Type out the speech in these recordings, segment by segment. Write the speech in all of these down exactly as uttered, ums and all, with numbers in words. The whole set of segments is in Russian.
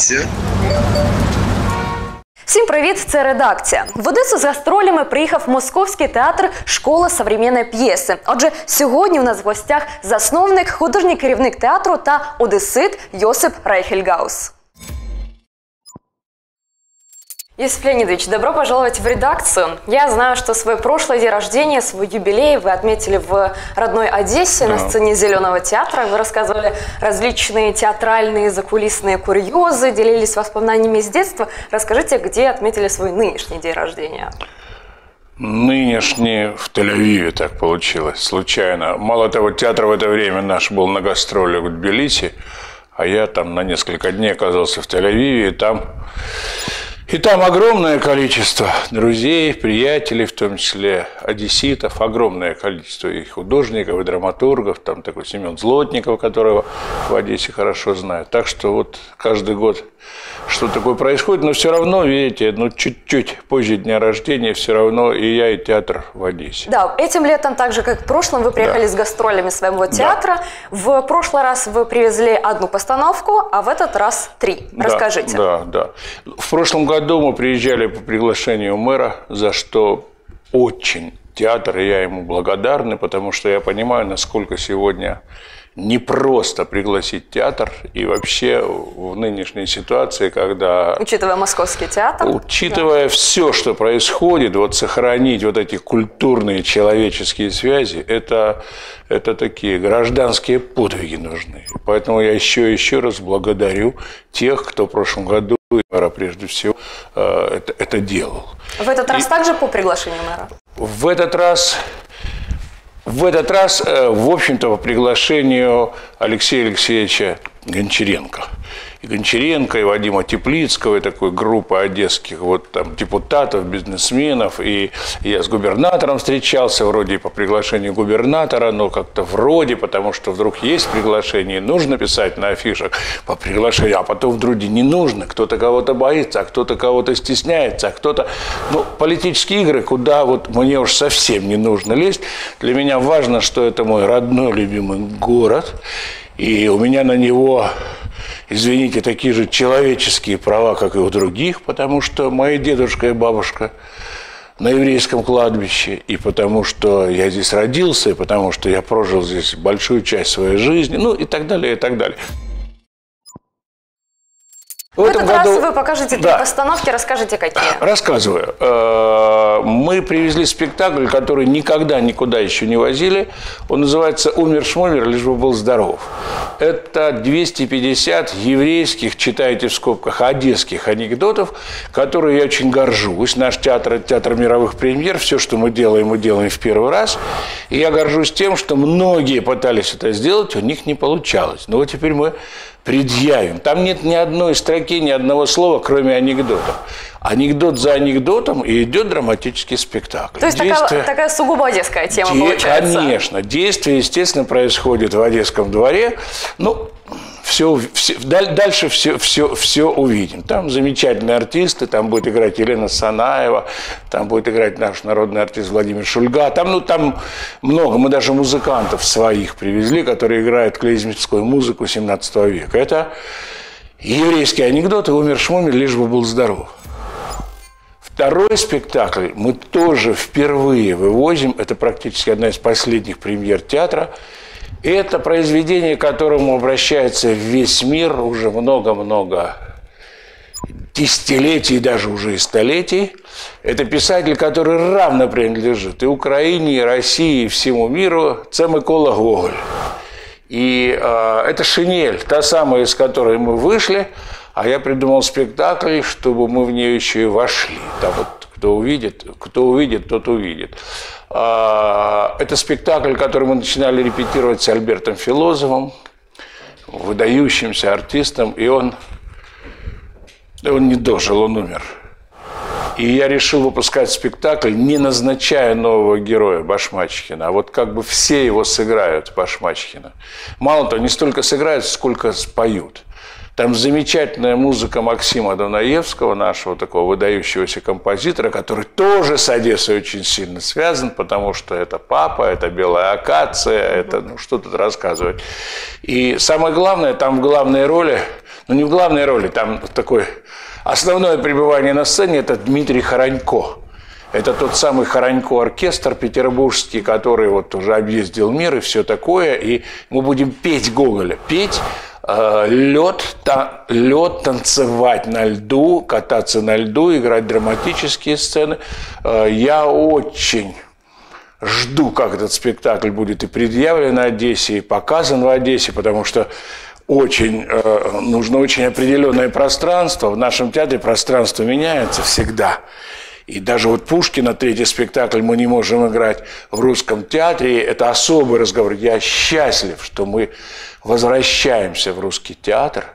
Редакція. Всім привіт, це редакція. В Одесу з гастролями приїхав Московський театр «Школа современної п'єси». Отже, сьогодні у нас в гостях засновник, художній керівник театру та одесит Йосип Райхельгаус. Йосип Леонидович, добро пожаловать в редакцию. Я знаю, что свой прошлый день рождения, свой юбилей вы отметили в родной Одессе, да, на сцене Зеленого театра. Вы рассказывали различные театральные закулисные курьезы, делились воспоминаниями из детства. Расскажите, где отметили свой нынешний день рождения? Нынешний в Тель-Авиве так получилось, случайно. Мало того, театр в это время наш был на гастролях в Тбилиси, а я там на несколько дней оказался в Тель-Авиве, и там... И там огромное количество друзей, приятелей, в том числе одесситов, огромное количество и художников, и драматургов, там такой Семен Злотников, которого в Одессе хорошо знают. Так что вот каждый год что такое происходит, но все равно, видите, ну чуть-чуть позже дня рождения, все равно и я, и театр в Одессе. Да, этим летом, так же как в прошлом, вы приехали, да, с гастролями своего театра. Да. В прошлый раз вы привезли одну постановку, а в этот раз три. Да, расскажите. Да, да. В прошлом году мы приезжали по приглашению мэра, за что очень театр, и я ему благодарны, потому что я понимаю, насколько сегодня не просто пригласить театр, и вообще в нынешней ситуации, когда... Учитывая Московский театр. Учитывая, да, все, что происходит, вот сохранить вот эти культурные человеческие связи, это, это такие гражданские подвиги нужны. Поэтому я еще и еще раз благодарю тех, кто в прошлом году, мэра прежде всего, это, это делал. В этот раз и также по приглашению мэра? В этот раз... В этот раз, в общем-то, по приглашению Алексея Алексеевича Гончаренко. И Гончаренко, и Вадима Теплицкого, и такой группы одесских вот там депутатов, бизнесменов. И я с губернатором встречался, вроде по приглашению губернатора, но как-то вроде, потому что вдруг есть приглашение, нужно писать на афишах по приглашению, а потом вдруг не нужно. Кто-то кого-то боится, а кто-то кого-то стесняется, а кто-то... Ну, политические игры, куда вот мне уж совсем не нужно лезть. Для меня важно, что это мой родной, любимый город, и у меня на него... Извините, такие же человеческие права, как и у других, потому что мои дедушка и бабушка на еврейском кладбище, и потому что я здесь родился, и потому что я прожил здесь большую часть своей жизни, ну и так далее, и так далее. В, в этот году... раз вы покажете, да, три постановки, расскажите, какие. Рассказываю. Мы привезли спектакль, который никогда никуда еще не возили. Он называется «Умер-шмумер, лишь бы был здоров». Это двести пятьдесят еврейских, читайте в скобках, одесских анекдотов, которые я очень горжусь. Наш театр – это театр мировых премьер. Все, что мы делаем, мы делаем в первый раз. И я горжусь тем, что многие пытались это сделать, у них не получалось. Но вот теперь мы предъявим. Там нет ни одной строки, ни одного слова, кроме анекдотов. Анекдот за анекдотом, и идет драматический спектакль. То есть действие... такая, такая сугубо одесская тема Де... получается? Конечно. Действие, естественно, происходит в Одесском дворе. Ну, все, все, дальше все, все, все увидим. Там замечательные артисты, там будет играть Елена Санаева, там будет играть наш народный артист Владимир Шульга. Там, ну, там много. Мы даже музыкантов своих привезли, которые играют клейзмерскую музыку семнадцатого века. Это еврейские анекдоты «Умер-шмумер, лишь бы был здоров». Второй спектакль мы тоже впервые вывозим. Это практически одна из последних премьер театра. Это произведение, к которому обращается весь мир уже много-много десятилетий, даже уже и столетий. Это писатель, который равно принадлежит и Украине, и России, и всему миру. Це Микола Гоголь. И э, это «Шинель», та самая, из которой мы вышли. А я придумал спектакль, чтобы мы в нее еще и вошли. Там вот кто увидит, кто увидит, тот увидит. Это спектакль, который мы начинали репетировать с Альбертом Филозовым, выдающимся артистом, и он, он не дожил, он умер. И я решил выпускать спектакль, не назначая нового героя Башмачкина, а вот как бы все его сыграют, Башмачкина. Мало того, не столько сыграют, сколько споют. Там замечательная музыка Максима Дунаевского, нашего такого выдающегося композитора, который тоже с Одессой очень сильно связан, потому что это папа, это белая акация, это, ну, что тут рассказывать. И самое главное, там в главной роли, ну не в главной роли, там такой основное пребывание на сцене – это Дмитрий Хоронько. Это тот самый Хоронько-оркестр петербургский, который вот уже объездил мир и все такое. И мы будем петь Гоголя. Петь э, лед, та, лед, танцевать на льду, кататься на льду, играть драматические сцены. Э, я очень жду, как этот спектакль будет и предъявлен в Одессе, и показан в Одессе, потому что очень, э, нужно очень определенное пространство. В нашем театре пространство меняется всегда. И даже вот Пушкина, третий спектакль, мы не можем играть в русском театре. Это особый разговор. Я счастлив, что мы возвращаемся в русский театр,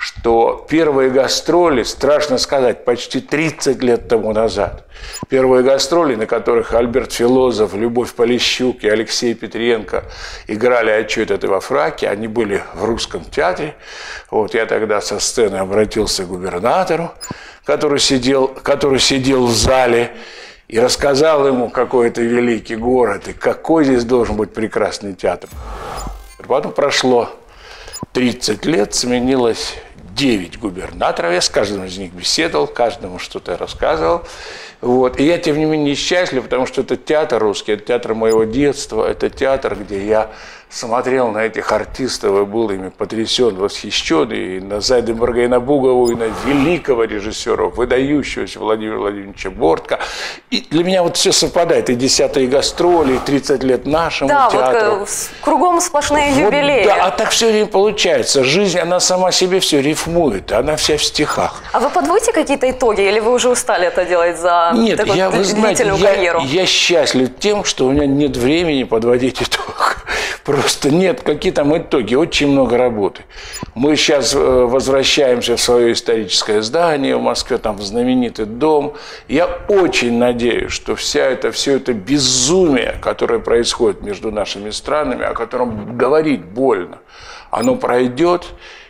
что первые гастроли, страшно сказать, почти тридцать лет тому назад, первые гастроли, на которых Альберт Филозов, Любовь Полищук и Алексей Петренко играли «Отчет это во фраке», они были в русском театре. Вот я тогда со сцены обратился к губернатору, который сидел, который сидел в зале, и рассказал ему, какой это великий город, и какой здесь должен быть прекрасный театр. Потом прошло тридцать лет, сменилось девять губернаторов, я с каждым из них беседовал, каждому что-то рассказывал. Вот. И я, тем не менее, счастлив, потому что это театр русский, это театр моего детства, это театр, где я смотрел на этих артистов и был ими потрясен, восхищен, и на Зайденберга, и на Бугову, и на великого режиссера, выдающегося Владимира Владимировича Бортко. И для меня вот все совпадает, и десятые гастроли, и тридцать лет нашему да, театру. Вот, кругом сплошные вот, юбилеи. Да, а так все время получается. Жизнь, она сама себе все рифмует, она вся в стихах. А вы подводите какие-то итоги, или вы уже устали это делать за нет, такую я, вы знаете, длительную я, карьеру? Я счастлив тем, что у меня нет времени подводить итог. Просто нет, какие там итоги, очень много работы. Мы сейчас возвращаемся в свое историческое здание в Москве, там в знаменитый дом. Я очень надеюсь, что вся это, все это безумие, которое происходит между нашими странами, о котором говорить больно, оно пройдет,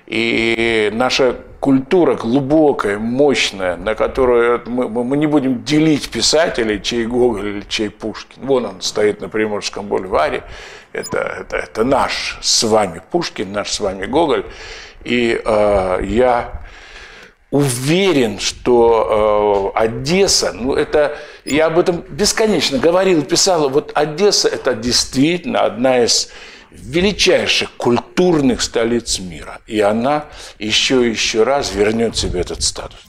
и наша культура глубокая, мощная, на которую мы, мы не будем делить писателей, чей Гоголь или чей Пушкин. Вон он стоит на Приморском бульваре. Это, это, это наш с вами Пушкин, наш с вами Гоголь. И э, я уверен, что э, Одесса, ну это, я об этом бесконечно говорил, писал, вот Одесса это действительно одна из величайших культурных столиц мира. И она еще и еще раз вернет себе этот статус.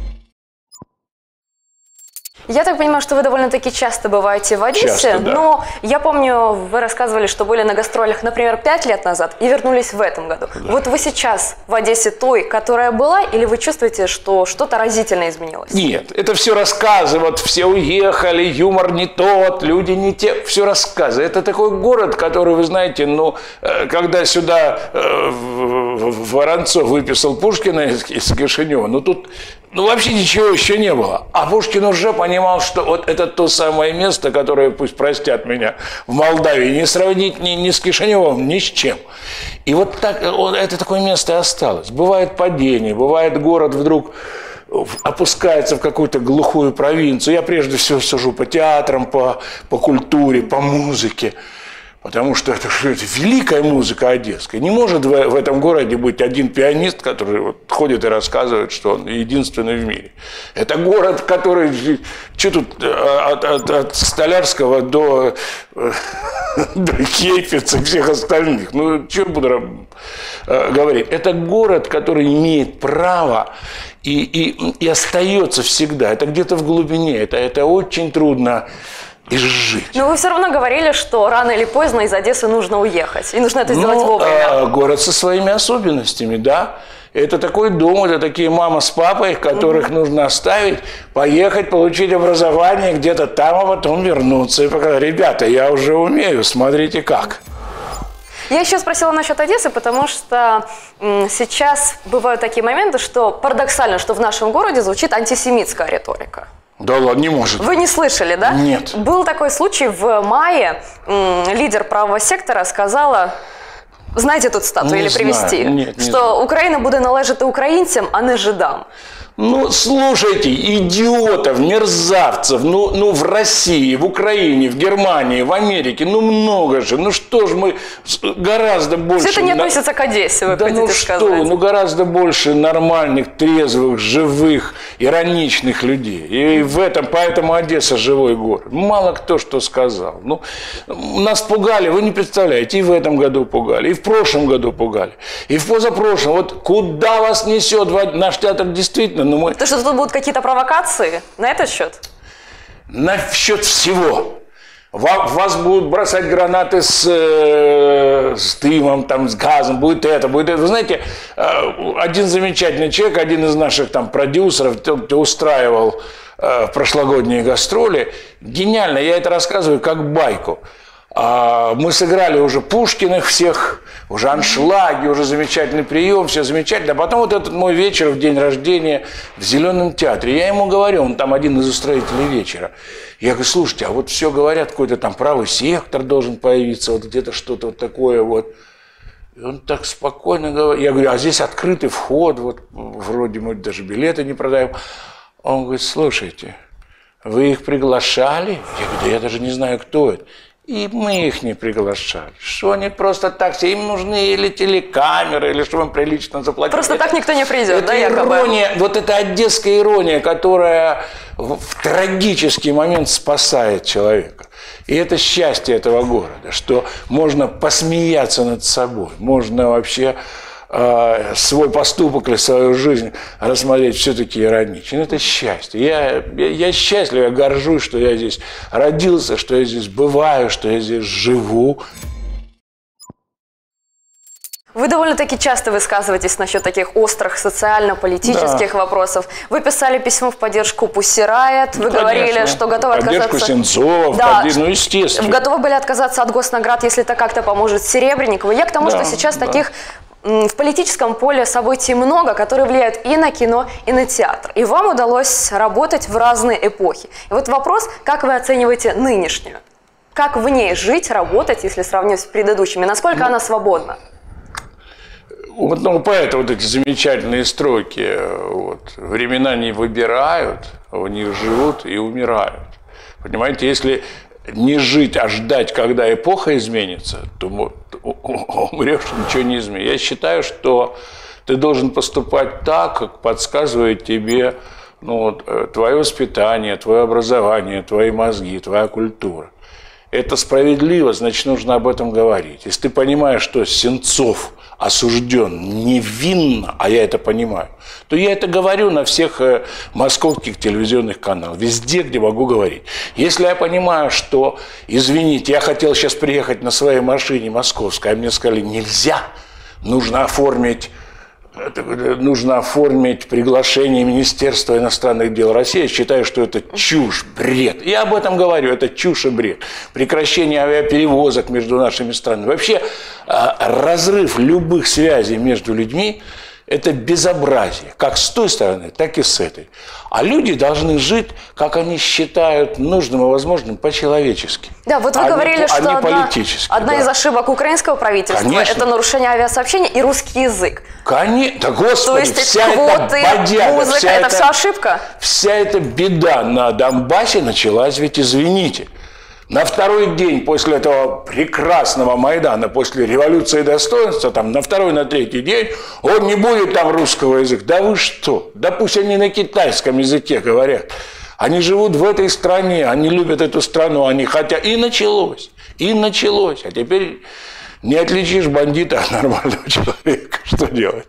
Я так понимаю, что вы довольно-таки часто бываете в Одессе, часто, да. Но я помню, вы рассказывали, что были на гастролях, например, пять лет назад и вернулись в этом году. Да. Вот вы сейчас в Одессе той, которая была, или вы чувствуете, что что-то разительно изменилось? Нет, это все рассказы, вот все уехали, юмор не тот, люди не те, все рассказы. Это такой город, который, вы знаете, ну, когда сюда Воронцов выписал Пушкина из, из Кишинева, ну тут ну, вообще ничего еще не было. А Пушкин уже понимал, что вот это то самое место, которое, пусть простят меня, в Молдавии не сравнить ни, ни с Кишиневым, ни с чем. И вот так, вот это такое место и осталось. Бывает падение, бывает город вдруг опускается в какую-то глухую провинцию. Я прежде всего сужу по театрам, по, по культуре, по музыке. Потому что это, это великая музыка одесская. Не может в, в этом городе быть один пианист, который вот ходит и рассказывает, что он единственный в мире. Это город, который... Что тут от, от, от Столярского до, до Кейфица и всех остальных? Ну, что буду говорить? Это город, который имеет право и, и, и остается всегда. Это где-то в глубине. Это, это очень трудно и жить. Но вы все равно говорили, что рано или поздно из Одессы нужно уехать. И нужно это сделать ну, вовремя. А, город со своими особенностями, да. Это такой дом, это такие мама с папой, которых mm-hmm. нужно оставить, поехать, получить образование где-то там, а потом вернуться. И показать, ребята, я уже умею, смотрите как. Я еще спросила насчет Одессы, потому что м, сейчас бывают такие моменты, что парадоксально, что в нашем городе звучит антисемитская риторика. Да ладно, не может. Вы не слышали, да? Нет. Был такой случай в мае. М, лидер правого сектора сказала, Знаєте тут цитату Не или привести? знаю. Нет, не что знаю. Украина буде належати українцям, а не жидам. Ну, слушайте, идиотов, мерзавцев, ну, ну, в России, в Украине, в Германии, в Америке, ну, много же. Ну, что ж мы гораздо больше... Все это не относится к Одессе, вы да хотите ну сказать. что, ну, гораздо больше нормальных, трезвых, живых, ироничных людей. И в этом, поэтому Одесса живой город. Мало кто что сказал. Ну, нас пугали, вы не представляете, и в этом году пугали, и в прошлом году пугали, и в позапрошлом. Вот куда вас несет наш театр действительно? Ну, мы... То, что тут будут какие-то провокации на этот счет? На счет всего. Вас будут бросать гранаты с, э, с дымом, там, с газом, будет это, будет это. Вы знаете, один замечательный человек, один из наших там продюсеров, кто устраивал э, прошлогодние гастроли, гениально, я это рассказываю как байку. Мы сыграли уже Пушкиных всех, уже аншлаги, уже замечательный прием, все замечательно. А потом вот этот мой вечер в день рождения в Зеленом театре. Я ему говорю, он там один из устроителей вечера. Я говорю, слушайте, а вот все говорят, какой-то там правый сектор должен появиться, вот где-то что-то вот такое вот. И он так спокойно говорит. Я говорю, а здесь открытый вход, вот вроде мы даже билеты не продаем. Он говорит, слушайте, вы их приглашали? Я говорю, да я даже не знаю, кто это. И мы их не приглашали. Что они просто так, им нужны или телекамеры, или чтобы им прилично заплатить. Просто так никто не придет, это да, якобы? Ирония, вот эта одесская ирония, которая в, в трагический момент спасает человека. И это счастье этого города, что можно посмеяться над собой, можно вообще э, свой поступок или свою жизнь рассмотреть все-таки иронично. Это счастье. Я, я, я счастлив, я горжусь, что я здесь родился, что я здесь бываю, что я здесь живу. Вы довольно-таки часто высказываетесь насчет таких острых социально-политических да. вопросов. Вы писали письмо в поддержку Pussy Riot, вы ну, говорили, конечно. что готовы отказаться... Поддержку Сенцова, да, под... ну, естественно. Готовы были отказаться от госнаград, если это как-то поможет Серебренникову. Я к тому, да, что сейчас да. таких в политическом поле событий много, которые влияют и на кино, и на театр. И вам удалось работать в разные эпохи. И вот вопрос, как вы оцениваете нынешнюю? Как в ней жить, работать, если сравнивать с предыдущими? Насколько ну, она свободна? Вот, ну, поэтому вот эти замечательные строки, вот, времена не выбирают, в них живут и умирают. Понимаете, если не жить, а ждать, когда эпоха изменится, то умрешь, ничего не изменится. Я считаю, что ты должен поступать так, как подсказывает тебе ну, вот, твое воспитание, твое образование, твои мозги, твоя культура. Это справедливо, значит, нужно об этом говорить. Если ты понимаешь, что Сенцов осужден невинно, а я это понимаю, то я это говорю на всех московских телевизионных каналах, везде, где могу говорить. Если я понимаю, что, извините, я хотел сейчас приехать на своей машине московской, а мне сказали, нельзя, нужно оформить, нужно оформить приглашение Министерства иностранных дел России, я считаю, что это чушь, бред. Я об этом говорю, это чушь и бред. Прекращение авиаперевозок между нашими странами. Вообще разрыв любых связей между людьми – это безобразие, как с той стороны, так и с этой. А люди должны жить, как они считают нужным и возможным, по-человечески. Да, вот вы а говорили, не, что а одна, одна да. из ошибок украинского правительства Конечно. – это нарушение авиасообщения и русский язык. Конечно, да господи, То есть вся квоты, эта бодяга, музыка, вся это эта, вся ошибка? Вся эта беда на Донбассе началась, ведь извините. На второй день после этого прекрасного Майдана, после революции достоинства, там, на второй, на третий день, он не будет там русского языка. Да вы что? Да пусть они на китайском языке говорят. Они живут в этой стране, они любят эту страну, они хотят. И началось, и началось. А теперь не отличишь бандита от нормального человека. Что делать?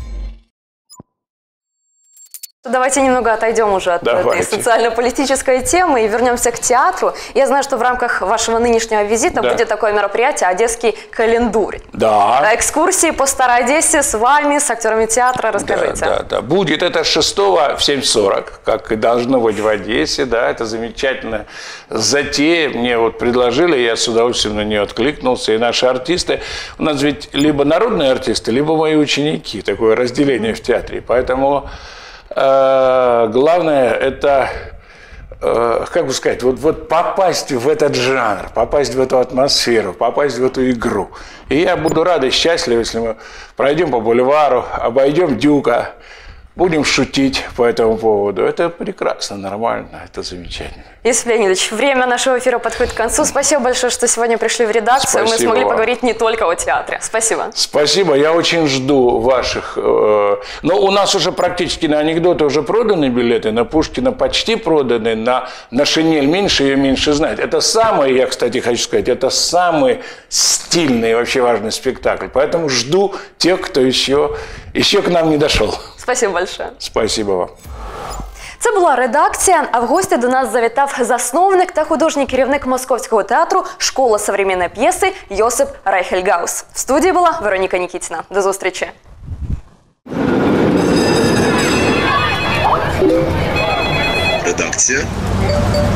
Давайте немного отойдем уже от Давайте. этой социально-политической темы и вернемся к театру. Я знаю, что в рамках вашего нынешнего визита да. будет такое мероприятие «Одесский календурь». Да. Экскурсии по Старой Одессе с вами, с актерами театра. Расскажите. Да, да, да. Будет это с шестого в семь сорок, как и должно быть в Одессе. Да, это замечательная затея. Мне вот предложили, я с удовольствием на нее откликнулся. И наши артисты, у нас ведь либо народные артисты, либо мои ученики. Такое разделение в театре. Поэтому... Главное – это э, как бы сказать, вот, вот попасть в этот жанр, попасть в эту атмосферу, попасть в эту игру. И я буду рад и счастлив, если мы пройдем по бульвару, обойдем Дюка, будем шутить по этому поводу. Это прекрасно, нормально, это замечательно. Юсуп Леонидович, время нашего эфира подходит к концу. Спасибо большое, что сегодня пришли в редакцию. Спасибо Мы смогли вам. поговорить не только о театре. Спасибо. Спасибо, я очень жду ваших. Э, но у нас уже практически на анекдоты уже проданы билеты, на Пушкина почти проданы, на, на Шинель меньше, ее меньше знать. Это самый, я, кстати, хочу сказать, это самый стильный и вообще важный спектакль. Поэтому жду тех, кто еще, еще к нам не дошел. Спасибо большое. Спасибо вам. Це була редакція, а в гості до нас завітав засновник та художній керівник Московського театру «Школа современной п'єси» Йосип Райхельгаус. В студії була Вероніка Нікітіна. До зустрічі. Редакція